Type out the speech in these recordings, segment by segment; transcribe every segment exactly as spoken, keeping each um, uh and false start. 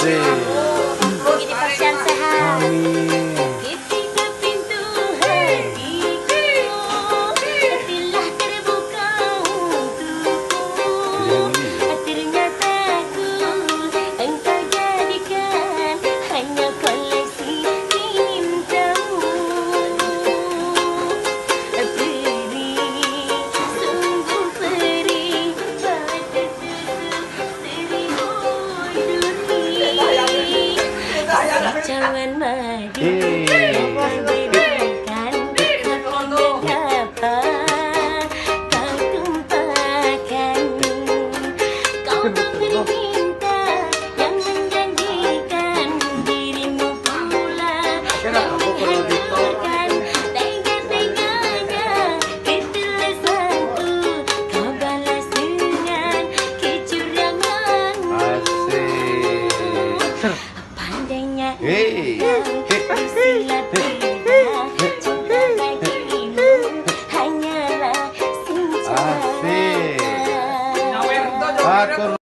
Asik. Begini pasien sehat. Amin. Ketika pintu hatiku telah terbuka untukku, ternyata ku engkau jadikan hanya koleksi cintamu. Perih, sungguh perih, pada tutup seribu duri. Cawan madu berberikan, betapa kau tumpahkan. Kau memberi cinta yang menjanjikan, dirimu pula yang menghancurkan. Tega-teganya ketulusanku kau balas dengan kecuranganmu. Asik. Pandainya Hey. silat lidah, cinta bagimu hanyalah senjata. Asik. Atur.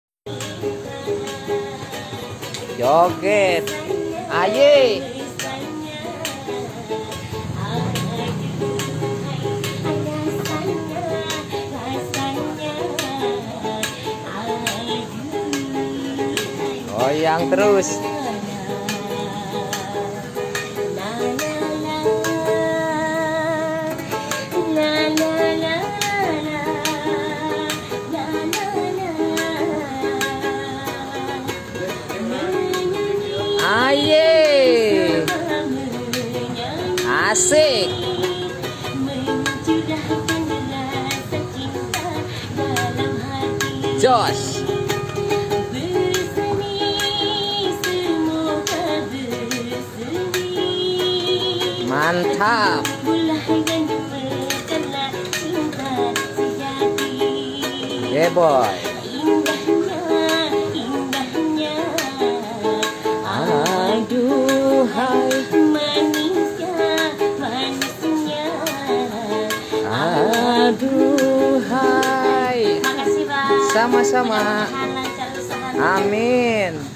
Joget. Aye. Goyang terus. Aye. Asik. Josh. Mantap. Yeah boy. Aduhai manisnya, manisnya. Aduhai. Makasih, Bang. Sama-sama. Mudah-mudahan lancar usaha. Amin.